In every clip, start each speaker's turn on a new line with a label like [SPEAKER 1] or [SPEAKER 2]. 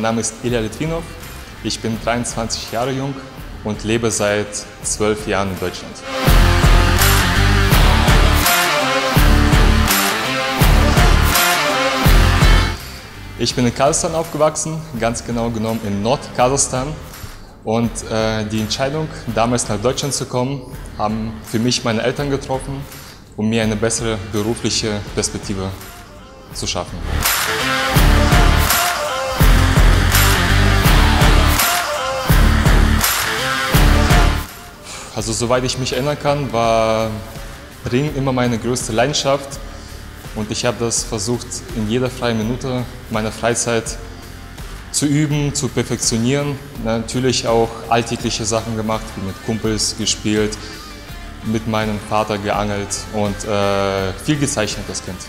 [SPEAKER 1] Name ist Ilya Litvinov, ich bin 23 Jahre jung und lebe seit 12 Jahren in Deutschland. Ich bin in Kasachstan aufgewachsen, ganz genau genommen in Nordkasachstan. Und die Entscheidung, damals nach Deutschland zu kommen, haben für mich meine Eltern getroffen, um mir eine bessere berufliche Perspektive zu schaffen. Also soweit ich mich erinnern kann, war Ringen immer meine größte Leidenschaft. Und ich habe das versucht, in jeder freien Minute meiner Freizeit zu üben, zu perfektionieren. Natürlich auch alltägliche Sachen gemacht, wie mit Kumpels gespielt, mit meinem Vater geangelt und viel gezeichnet als Kind.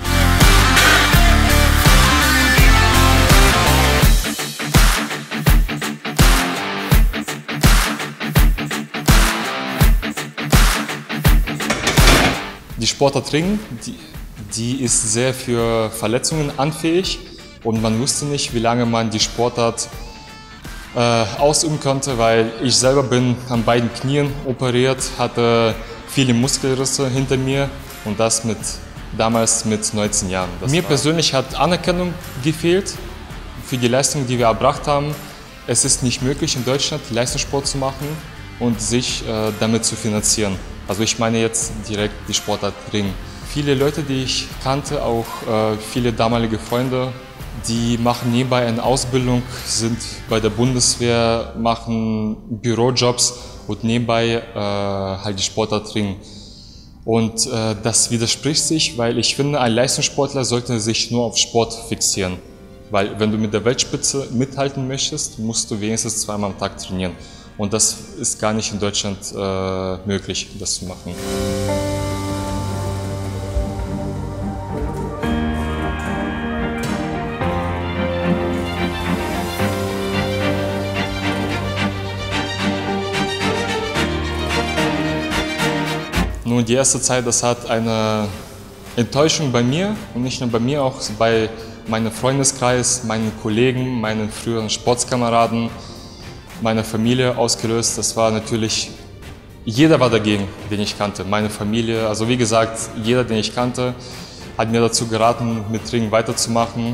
[SPEAKER 1] Die Sportart Ringen, die ist sehr für Verletzungen anfällig. Und man wusste nicht, wie lange man die Sportart ausüben konnte, weil ich selber bin an beiden Knien operiert, hatte viele Muskelrisse hinter mir und das damals mit 19 Jahren. Mir persönlich hat Anerkennung gefehlt für die Leistung, die wir erbracht haben. Es ist nicht möglich, in Deutschland Leistungssport zu machen und sich damit zu finanzieren. Also ich meine jetzt direkt die Sportart Ringen. Viele Leute, die ich kannte, auch viele damalige Freunde, die machen nebenbei eine Ausbildung, sind bei der Bundeswehr, machen Bürojobs und nebenbei halt die Sportart Ringen. Und das widerspricht sich, weil ich finde, ein Leistungssportler sollte sich nur auf Sport fixieren. Weil wenn du mit der Weltspitze mithalten möchtest, musst du wenigstens zweimal am Tag trainieren. Und das ist gar nicht in Deutschland möglich, das zu machen. Nun, die erste Zeit, das hat eine Enttäuschung bei mir und nicht nur bei mir, auch bei meinem Freundeskreis, meinen Kollegen, meinen früheren Sportskameraden, meiner Familie ausgelöst. Das war natürlich, jeder war dagegen, den ich kannte. Meine Familie, also wie gesagt, jeder, den ich kannte, hat mir dazu geraten, mit Ringen weiterzumachen.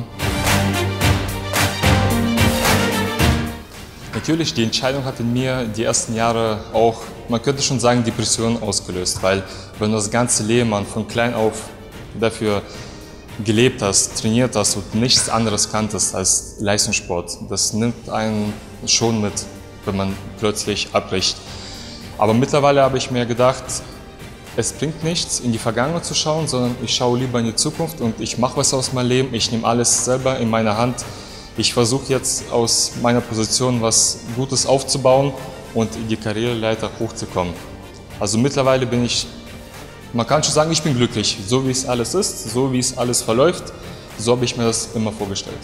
[SPEAKER 1] Natürlich, die Entscheidung hat in mir die ersten Jahre auch, man könnte schon sagen, Depressionen ausgelöst, weil wenn du das ganze Leben von klein auf dafür gelebt hast, trainiert hast und nichts anderes kanntest als Leistungssport, das nimmt einen schon mit, wenn man plötzlich abbricht. Aber mittlerweile habe ich mir gedacht, es bringt nichts, in die Vergangenheit zu schauen, sondern ich schaue lieber in die Zukunft und ich mache was aus meinem Leben, ich nehme alles selber in meine Hand. Ich versuche jetzt aus meiner Position was Gutes aufzubauen und in die Karriereleiter hochzukommen. Also mittlerweile bin ich, man kann schon sagen, ich bin glücklich. So wie es alles ist, so wie es alles verläuft, so habe ich mir das immer vorgestellt.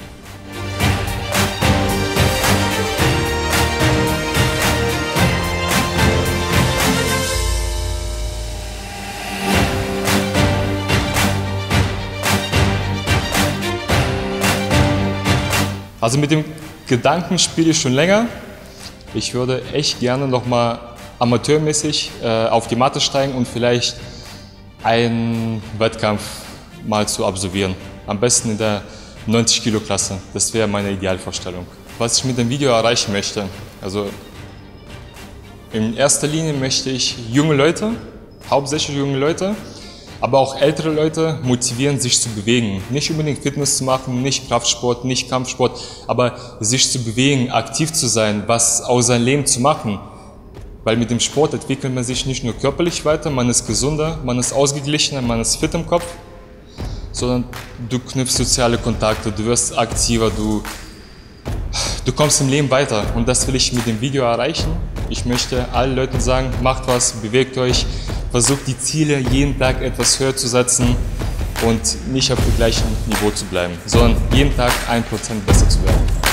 [SPEAKER 1] Also mit dem Gedanken spiele ich schon länger. Ich würde echt gerne nochmal amateurmäßig auf die Matte steigen und vielleicht einen Wettkampf mal zu absolvieren. Am besten in der 90-Kilo-Klasse. Das wäre meine Idealvorstellung. Was ich mit dem Video erreichen möchte, also in erster Linie möchte ich junge Leute, hauptsächlich junge Leute, aber auch ältere Leute motivieren, sich zu bewegen. Nicht unbedingt Fitness zu machen, nicht Kraftsport, nicht Kampfsport, aber sich zu bewegen, aktiv zu sein, was aus seinem Leben zu machen. Weil mit dem Sport entwickelt man sich nicht nur körperlich weiter, man ist gesunder, man ist ausgeglichener, man ist fit im Kopf, sondern du knüpfst soziale Kontakte, du wirst aktiver, du kommst im Leben weiter. Und das will ich mit dem Video erreichen. Ich möchte allen Leuten sagen, macht was, bewegt euch, versucht die Ziele jeden Tag etwas höher zu setzen und nicht auf dem gleichen Niveau zu bleiben, sondern jeden Tag 1% besser zu werden.